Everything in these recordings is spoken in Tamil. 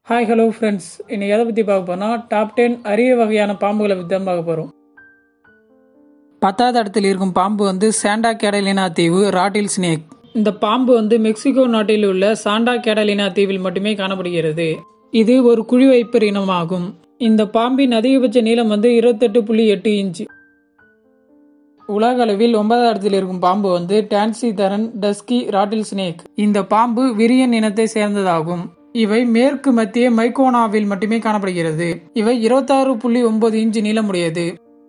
ஹாய் ஹலோ ஃப்ரெண்ட்ஸ், இன்னைக்கு எதை பற்றி பார்க்க போனால் டாப் 10 அரிய வகையான பாம்புகளை பற்றி தான் பார்க்க போகிறோம். 10வது இடத்தில் இருக்கும் பாம்பு வந்து சாண்டா கேடலினா தீவு ராட்டில் ஸ்னேக். இந்த பாம்பு வந்து மெக்சிகோ நாட்டில் உள்ள சாண்டா கேடலினா தீவில் மட்டுமே காணப்படுகிறது. இது ஒரு குழி வைப்பர் இனமாகும். இந்த பாம்பின் அதிகபட்ச நீளம் வந்து 28.8 இன்ச். உலக அளவில் 9வது இடத்தில் இருக்கும் பாம்பு வந்து சாஹரன் டஸ்கி ராட்டில் ஸ்னேக். இந்த பாம்பு விரியன் இனத்தை சேர்ந்ததாகும். இவை மேற்கு மத்திய மைக்கோனாவில் மட்டுமே காணப்படுகிறது. இவை 26.9 இன்ச் நீளமுடையது.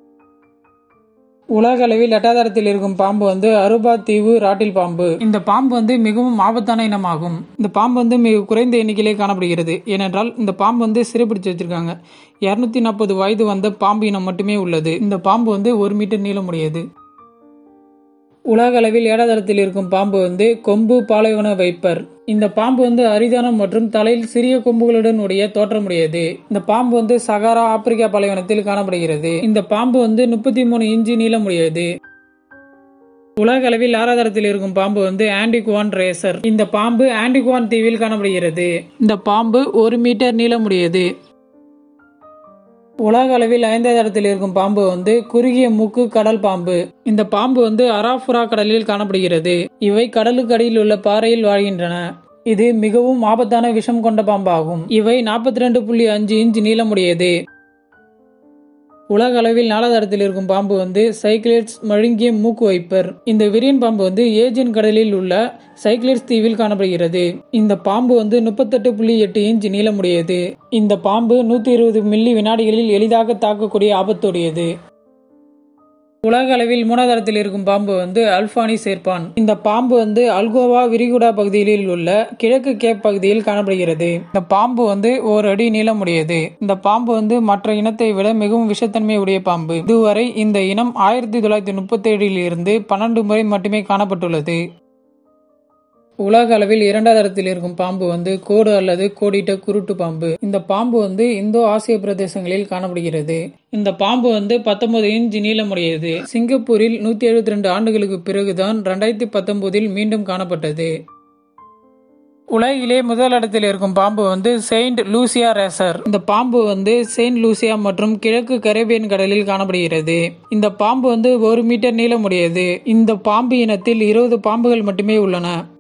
உலக அளவில் 8வது இடத்தில் இருக்கும் பாம்பு வந்து அருபா தீவு ராட்டில் பாம்பு. இந்த பாம்பு வந்து மிகவும் ஆபத்தான இனமாகும். இந்த பாம்பு வந்து மிக குறைந்த எண்ணிக்கையிலே காணப்படுகிறது. ஏனென்றால் இந்த பாம்பு வந்து சிறைப்பிடிச்சு வச்சிருக்காங்க. 240 வயது வந்த பாம்பு இனம் மட்டுமே உள்ளது. இந்த பாம்பு வந்து 1 மீட்டர் நீளமுடையது. உலக அளவில் 7வது இடத்தில் இருக்கும் பாம்பு வந்து கொம்பு பாலைவன வைப்பர். இந்த பாம்பு வந்து அரிதான மற்றும் தலையில் சிறிய கொம்புகளுடன் உடைய தோற்றமுடையது. இந்த பாம்பு வந்து சகாரா ஆப்பிரிக்கா பாலைவனத்தில் காணப்படுகிறது. இந்த பாம்பு வந்து 33 இன்ச் நீளமுடையது. உலக அளவில் 6வது இடத்தில் இருக்கும் பாம்பு வந்து ஆண்டிகுவான் ரேசர். இந்த பாம்பு ஆண்டிகுவான் தீவில் காணப்படுகிறது. இந்த பாம்பு 1 மீட்டர் நீளமுடையது. உலக அளவில் 5வது இடத்தில் இருக்கும் பாம்பு வந்து குறுகிய மூக்கு கடல் பாம்பு. இந்த பாம்பு வந்து அராஃபுரா கடலில் காணப்படுகிறது. இவை கடலுக்கு அடியில் உள்ள பாறையில் வாழ்கின்றன. இது மிகவும் ஆபத்தான விஷம் கொண்ட பாம்பாகும். இவை 42.5 இன்ச் நீளமுடையது. உலக அளவில் 4வது இடத்தில் இருக்கும் பாம்பு வந்து சைக்ளேட்ஸ் மழுங்கிய மூக்கு வைப்பர். இந்த விரியன் பாம்பு வந்து ஏஜியன் கடலில் உள்ள சைக்ளேட்ஸ் தீவில் காணப்படுகிறது. இந்த பாம்பு வந்து 38.8 இன்ச் நீளமுடையது. இந்த பாம்பு 120 மில்லி வினாடிகளில் எளிதாக தாக்கக்கூடிய ஆபத்துடையது. உலக அளவில் 3வது இடத்தில் இருக்கும் பாம்பு வந்து அல்பானி சேர்ப்பான். இந்த பாம்பு வந்து அல்கோவா விரிகுடா பகுதியில் உள்ள கிழக்கு கேப் பகுதியில் காணப்படுகிறது. இந்த பாம்பு வந்து 1 அடி நீளமுடையது. இந்த பாம்பு வந்து மற்ற இனத்தை விட மிகவும் விஷத்தன்மை உடைய பாம்பு. இதுவரை இந்த இனம் 1937 இருந்து 12 முறை மட்டுமே காணப்பட்டுள்ளது. உலக அளவில் 2வது இடத்தில் இருக்கும் பாம்பு வந்து கோடு அல்லது கோடிட்ட குருட்டு பாம்பு. இந்த பாம்பு வந்து இந்தோ ஆசிய பிரதேசங்களில் காணப்படுகிறது. இந்த பாம்பு வந்து 19 இன்ச் நீளமுடையது. சிங்கப்பூரில் 172 ஆண்டுகளுக்கு பிறகுதான் 2019 மீண்டும் காணப்பட்டது. உலகிலே முதல் இடத்தில் இருக்கும் பாம்பு வந்து செயின்ட் லூசியா ரேசர். இந்த பாம்பு வந்து செயின்ட் லூசியா மற்றும் கிழக்கு கரேபியன் கடலில் காணப்படுகிறது. இந்த பாம்பு வந்து 1 மீட்டர் நீளமுடையது. இந்த பாம்பு இனத்தில் 20 பாம்புகள் மட்டுமே உள்ளன.